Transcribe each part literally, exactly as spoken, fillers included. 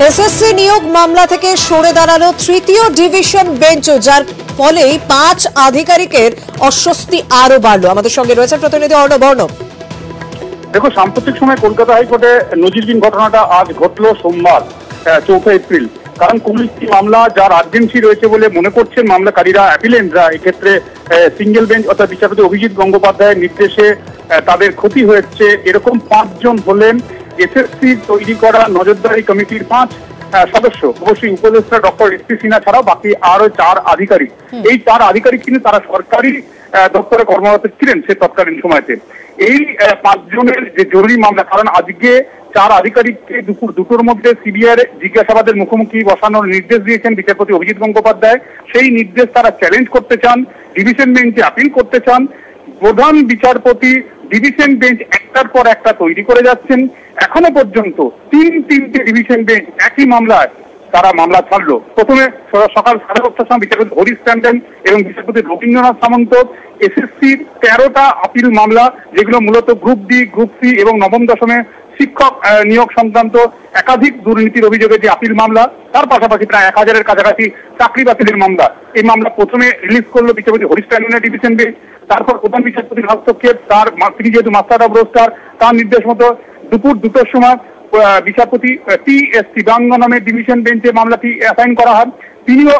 SSC নিয়োগ মামলা থেকে সরে দাঁড়ালো তৃতীয় ডিভিশন বেঞ্চ, যার ফলে পাঁচ আধিকারিকের অস্বস্তি আরো বাড়লো। আমাদের সঙ্গে রয়েছে প্রতিনিধি অর্ণব। অর্ণব, দেখো, সাম্প্রতিক সময় কলকাতা হাইকোর্টে নজিরবিহীন ঘটনাটা আজ ঘটলো সোমবার চৌঠা এপ্রিল। কারণ কোন একটি মামলা যার আর্জেন্সি রয়েছে বলে মনে করছেন মামলাকারীরা, অ্যাপিলেন্টরা, এক্ষেত্রে সিঙ্গেল বেঞ্চ অর্থাৎ বিচারপতি অভিজিৎ গঙ্গোপাধ্যায়ের নির্দেশে তাদের ক্ষতি হয়েছে, এরকম পাঁচজন হলেন এসএসসি তৈরি করা নজরদারি কমিটির পাঁচ সদস্য। অবশ্যই উপদেষ্টা ডক্টর এস পি সিনহা ছাড়াও বাকি আরো চার আধিকারিক। এই চার আধিকারিক কিন্তু তারা সরকারি দপ্তরে কর্মরত ছিলেন সে তৎকালীন সময়তে। এই পাঁচজনের যে জরুরি মামলা, কারণ আজকে চার আধিকারিককে দুপুর দুটোর মধ্যে সিবিআই জিজ্ঞাসাবাদের মুখোমুখি বসানোর নির্দেশ দিয়েছেন বিচারপতি অভিজিৎ গঙ্গোপাধ্যায়। সেই নির্দেশ তারা চ্যালেঞ্জ করতে চান, ডিভিশন বেঞ্চে আপিল করতে চান। প্রধান বিচারপতি ডিভিশন বেঞ্চ একটার পর একটা তৈরি করে যাচ্ছেন। এখনো পর্যন্ত তিন তিনটে ডিভিশন বেঞ্চ একই মামলায় তারা মামলা ছাড়লো। প্রথমে সকাল সাড়ে দশটার সময় বিচারপতি হরিশ ট্যান্ডন এবং বিচারপতি রবীন্দ্রনাথ সামন্ত এসএসসির তেরোটা আপিল মামলা, যেগুলো মূলত গ্রুপ ডি, গ্রুপ সি এবং নবম দশমে শিক্ষক নিয়োগ সংক্রান্ত একাধিক দুর্নীতির অভিযোগে যে আপিল মামলা, তার পাশাপাশি প্রায় এক হাজারের কাছাকাছি চাকরি বাতিলের মামলা। এই মামলা প্রথমে রিলিজ করলো বিচারপতি হরিশ ট্যান্ডনের ডিভিশন বেঞ্চ। তারপর প্রধান বিচারপতির হস্তক্ষেপ, তার তিনি যেহেতু মাস্টার অফ রোস্টার, তার নির্দেশ মতো দুপুর দুটোর সময় বিচারপতি টি এস শিবাঙ্গ নামের ডিভিশন বেঞ্চে মামলাটি অ্যাসাইন করা হয়। তিনিও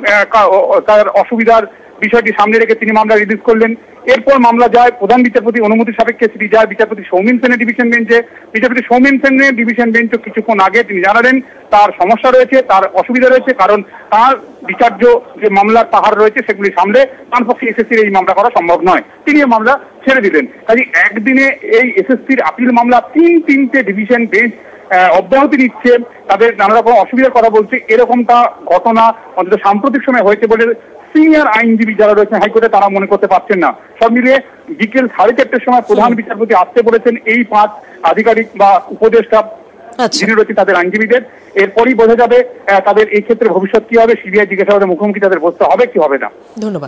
তার অসুবিধার বিষয়টি সামনে রেখে তিনি মামলা রিলিজ করলেন। এরপর মামলা যায় প্রধান বিচারপতি অনুমতি সাপেক্ষে সেটি যায় বিচারপতি সৌমেন সেনের ডিভিশন বেঞ্চে। বিচারপতি সৌমেন সেনের ডিভিশন বেঞ্চও কিছুক্ষণ আগে তিনি জানালেন তার সমস্যা রয়েছে, তার অসুবিধা রয়েছে, কারণ তার বিচার্য যে মামলার পাহাড় রয়েছে সেগুলি সামলে তার পক্ষে এসএসসির এই মামলা করা সম্ভব নয়। তিনি এই মামলা ছেড়ে দিলেন। কাজে একদিনে এই এসএসসির আপিল মামলা তিন তিনটে ডিভিশন বেঞ্চ অব্যাহতি নিচ্ছে, তাদের নানা রকম অসুবিধার কথা বলছে। এরকমটা ঘটনা অন্তত সাম্প্রতিক সময় হয়েছে বলে সিনিয়র আইনজীবী যারা রয়েছেন হাইকোর্টে তারা মনে করতে পারছেন না। সব মিলিয়ে বিকেল সাড়ে চারটের সময় প্রধান বিচারপতি আসতে বলেছেন এই পাঁচ আধিকারিক বা উপদেষ্টা যিনি রয়েছে তাদের আইনজীবীদের। এরপরই বোঝা যাবে তাদের এই ক্ষেত্রে ভবিষ্যৎ কি হবে, সিবিআই জিজ্ঞাসাবাদের মুখোমুখি তাদের বসতে হবে কি হবে না। ধন্যবাদ।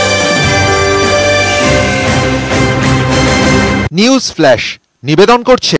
নিউজ ফ্ল্যাশ নিবেদন করছে